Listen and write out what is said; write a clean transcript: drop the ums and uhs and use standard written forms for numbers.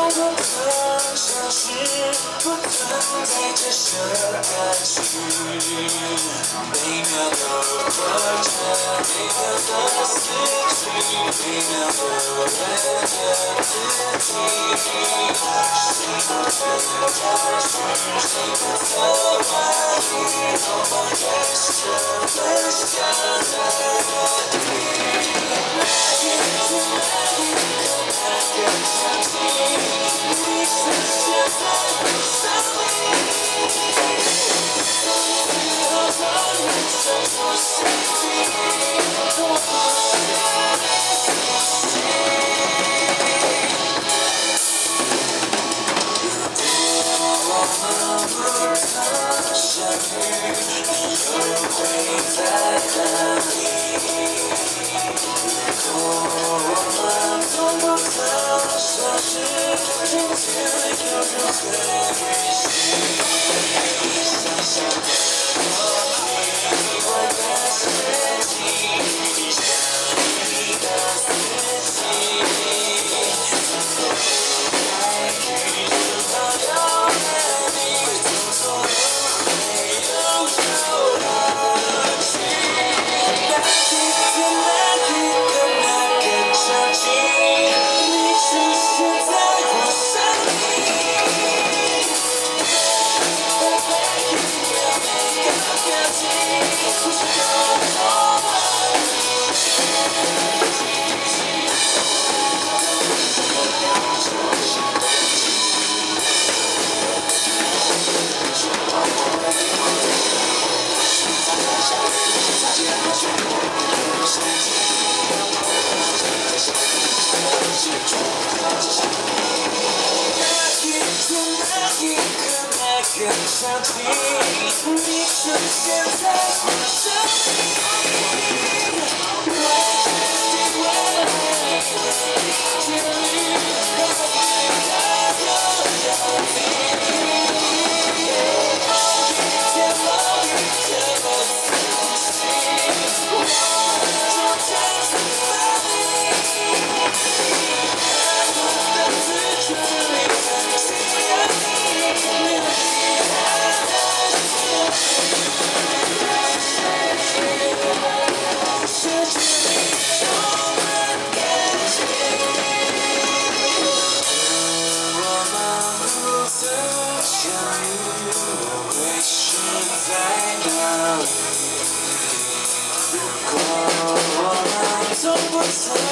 过可像是不存在这首歌曲，每秒都活着，每秒都死去，每秒都问着自己，谁不曾踏实，谁不曾怀疑，多么人生分享的问题。那一天，那一刻，那个场景，你出现在我生命，最后让人生不幸福，多么的自信。我们不曾相遇，你又会在哪里？我们从不曾相识，今天又如何预习？想象的过去，我的世纪，想你的自己，爱与如何有了你，匆匆轮回又有了去。那一天，那一刻，那个场景，你出现在我生命，每一秒每个表情，不是有多么如那一天，那一刻，那个场景，你出现在我生命，为自己，为你，天宇和海的有你。某一天，某一刻，我自信，我就站在哪里，看我的自尊里曾经有你，没有遗憾的世界里充满感激。我们不曾相遇，我会是在哪里？如果我们从不曾